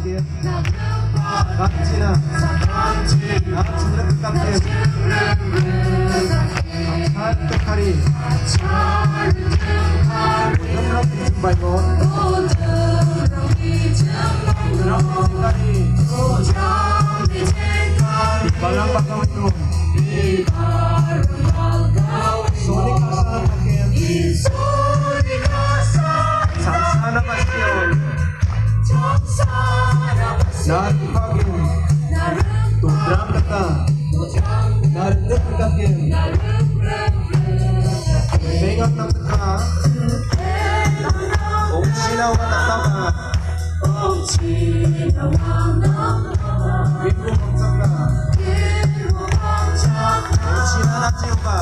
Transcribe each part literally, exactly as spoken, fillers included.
pakai Kancina Kancina pakai satu kali Nomor jumpai mon Balang bakal itu Soni kasa pakai Sansana passion Nari pagi Tudram kata Nari kaki Mengat nam kata Om Sinawa nama Om Sinawa Ibu mangsaka Om Sinana ciupa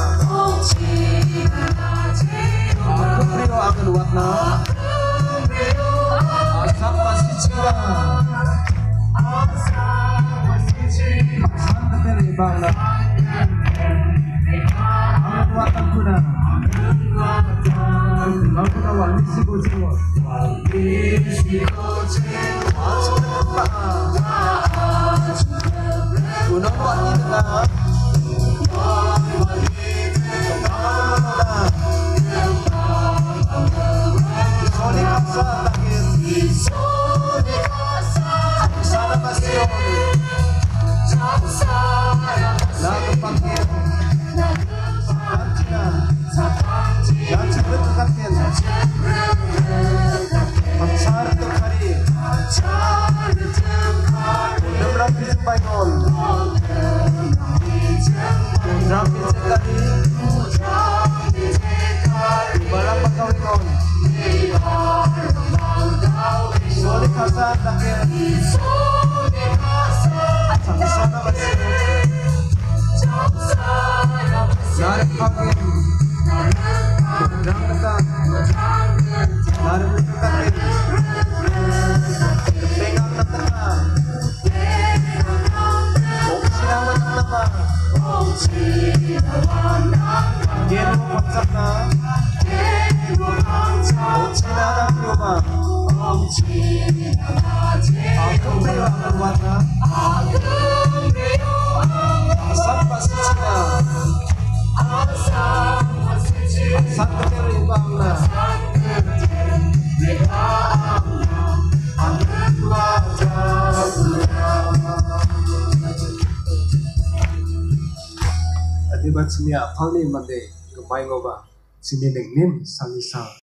Aku prio akan warna Asam pasti cinta Asam keteri bangla Amat watan kuna Aku kawan misi kujiwa Misi kujiwa Asam lupa Gunung wani tengah Soni kasa takir Sana passion Lagu pakir Kancina Kancina tukakir Paksar tukari Undam rapi jumpai non Undam pisekari Balang pakawin non Soni kasa takir Sana passion Nari pakai Undang kata Nari tukakir Pegang na tengah Om Sinawa nama Om Gen WhatsApp na Om Sinana Piuma Aku prio akan warna Asam pasti Cina Asam keteri bangla Adibat sini apal ni mande gemai ngoba sini nengnim sangisang